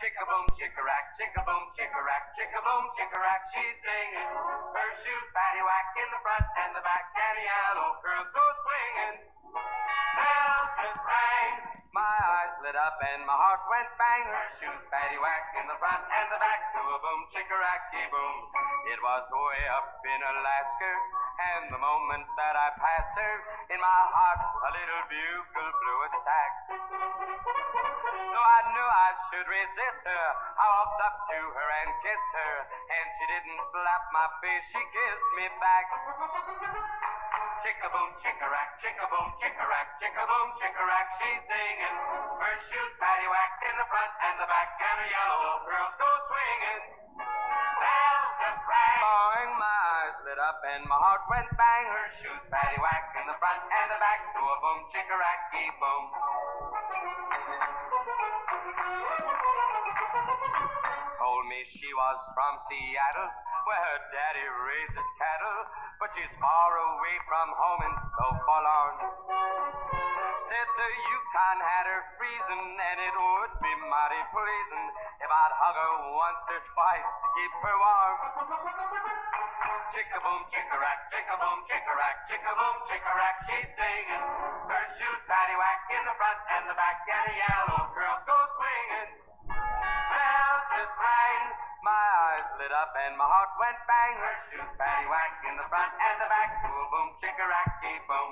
Chick-a-boom, chick-a-rack, chick-a-boom, chick-a-rack, chick-a-boom, chick-a-rack, she's singing. Her shoes paddywhack in the front and the back, and the yellow curls go swinging. Bells just rang, my eyes lit up and my heart went bang. Her shoes paddywhack in the front and the back, to a boom, chick-a-racky boom. It was way up in Alaska, and the moment that I passed her, in my heart a little bugle blew a tack. So I knew I should resist her. I walked up to her and kissed her, and she didn't slap my face, she kissed me back. Chick-a-boom, chick-a-rack, chick-a-boom, chick-a-rack, chick-a-boom, chick-a-rack, she's singing. Her shoes paddywhack in the front and the back, and her yellow curls go swinging. Bells just rang, boing, my eyes lit up and my heart went bang. Her shoes paddywhack in the front and the back, to a boom, chick-a-racky boom. Told me she was from Seattle, where her daddy raises cattle, but she's far away from home and so forlorn. Said the Yukon had her freezing, and it would be mighty pleasing if I'd hug her once or twice to keep her warm. Chick-a-boom, chick-a-rack, chick-a-boom, chick-a-rack, chick-a-boom, chick-a-rack, she's singing. Her shoes paddywhack in the front and the back, and the yellow curls go swinging. Bells just rang, my eyes lit up and my heart went bang. Her shoes paddywhack in the front and the back, to a boom, chick-a-racky boom.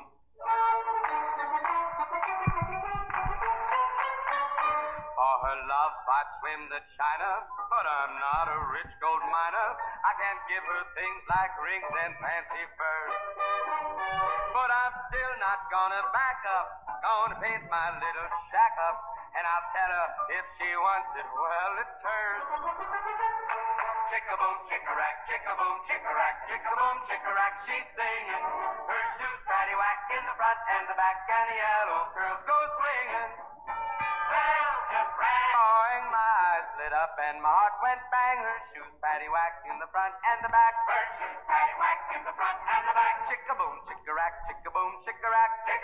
For her love I'd swim to China, but I'm not a rich gold miner. I can't give her things like rings and fancy furs. But I'm still not gonna back up, gonna paint my little shack up, and I'll tell her if she wants it, well, it's hers. Chick-a-boom, chick-a-rack, chick-a-boom, chick-a-rack, chick-a-boom, chick-a-rack, she's singing. Her shoes paddywhack in the front and the back, and the yellow curls go swinging. Bells just rang, boing, my eyes lit up and my heart went bang. Her shoes paddywhack in the front and the back. Her shoes paddywhack in the front and the back. Chick-a-boom, chick-a-rack, chick-a-boom, chick-a-rack.